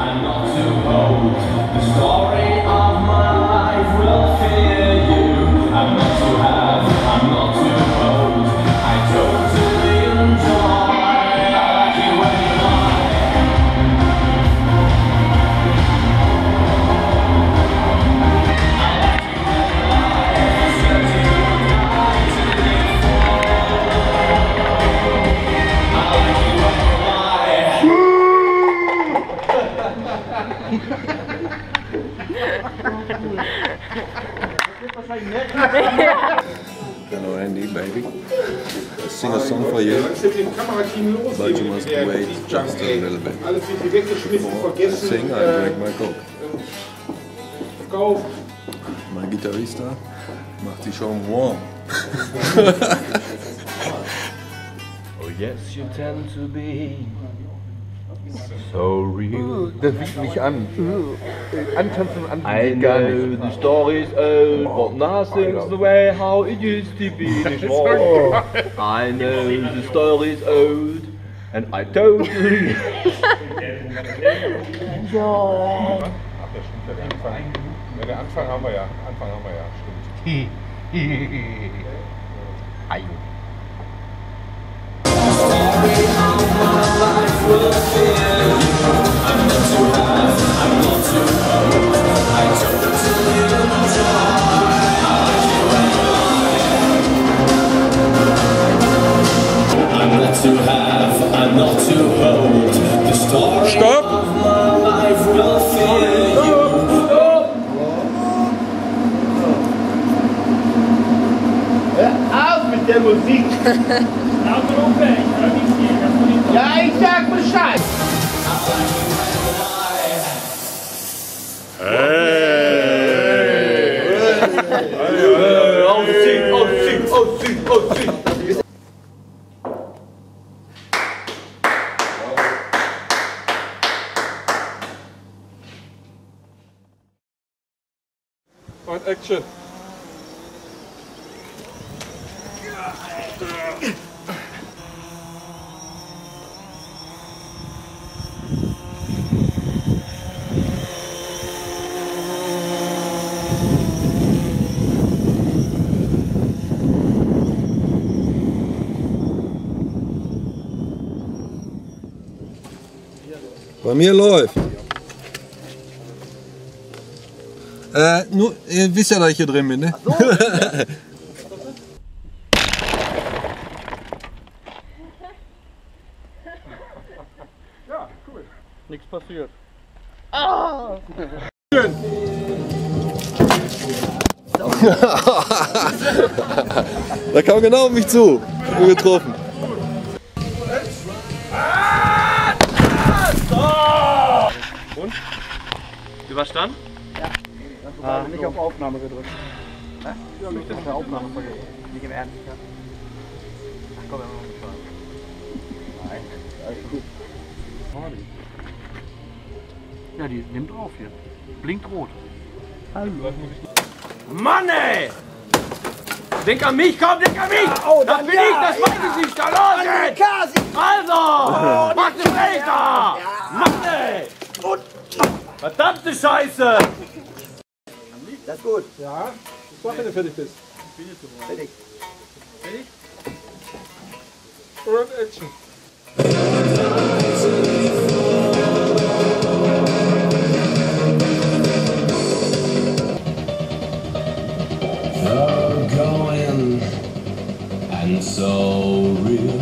I'm not too old. The story of my life will fear you. I'm not too have, I'm not too old. I totally enjoy. I like it when you lie. I like it when you lie. Said you lie to me for. I like it when you lie. Hello Andy, baby. I'll sing a song for you, but you must wait just a little bit. Before I sing, I drink my Coke. Mein Gitarrista macht die Show warm. Oh yes, you tend to be so real. Das liegt mich an. Antanzen und I antanzen gar know nicht. the story's old, but nothing's the way how it used to be before. I know the story's old, and I totally. Ja, den Anfang haben wir ja. Stimmt. I'm not to have, I'm not to hold. The story Stopp! of my life will fear you. Auf mit der Musik! Ja, ich sag Bescheid! Und Action. Bei mir läuft. Nur, ihr wisst ja, dass ich hier drin bin, ne? So. Ja, cool. Nichts passiert. Da kam genau auf mich zu. Getroffen. Und? Überstanden? Nicht auf Aufnahme gedrückt. Ja, nicht auf der Aufnahme vergessen. Nicht im Ernst, ja? Ach komm, wir haben noch nicht Spaß. Nein, alles gut. Ja, die nimmt auf hier. Blinkt rot. Mann ey! Denk an mich, komm, denk an mich! Oh, das bin ich, das weiß ich nicht, da los jetzt! Also! Mach den Breaker! Mann ey! Verdammte Scheiße! Das ist gut. Ja, sag, wenn du fertig bist. Fertig. Und Action. You're going and so real.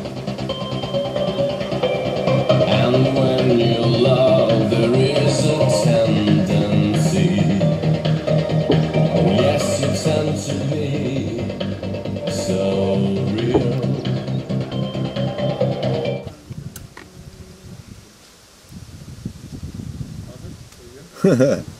And when you love, there is a tendency. Oh yes, you tend to be so real.